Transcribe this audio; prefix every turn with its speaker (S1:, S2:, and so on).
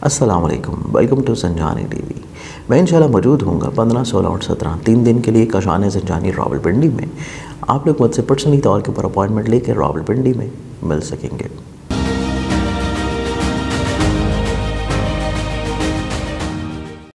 S1: अस्सलाम वालेकुम, welcome to संजानी TV. मैं इंशाल्लाह मौजूद हूँगा 15, 16 और 17 3 दिन के लिए कशान संजानी रावलपिंडी में। आप लोग मुझसे पर्सनली तौर के ऊपर अपॉइंटमेंट लेकर रावलपिंडी में मिल सकेंगे।